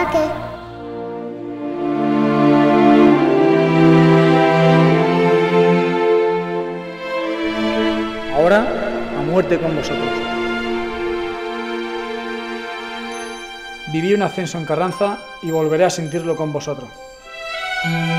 qué? Ahora, a muerte con vosotros. Viví un ascenso en Carranza y volveré a sentirlo con vosotros.